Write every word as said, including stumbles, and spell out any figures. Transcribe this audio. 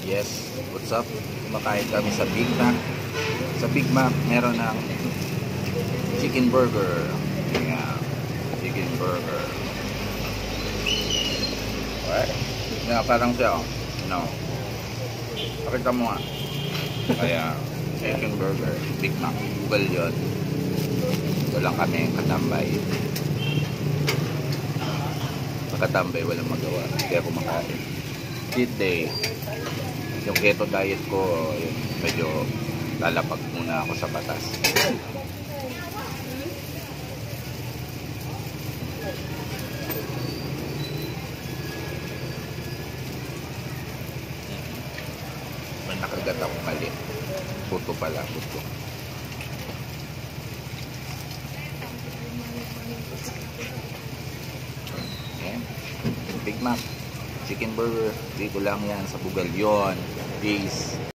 Yes, what's up? Kumakain kami sa Big Mac. Sa Big Mac, meron ng chicken burger. Yeah, chicken burger. Alright. Yeah, parang siya, oh. No. Pakita mo nga. Kaya, chicken burger, Big Mac. Google yun. Ito lang kami katambay. Pagkatambay, walang magawa. Hindi ako makain. Cheat day. Yung keto diet ko, yun, medyo lalapag muna ako sa batas. May nakagat ako mali. Buto pala, buto. Ayan. Big Mac. Chicken burger. Dito lang yan sa Bugal yun. Peace.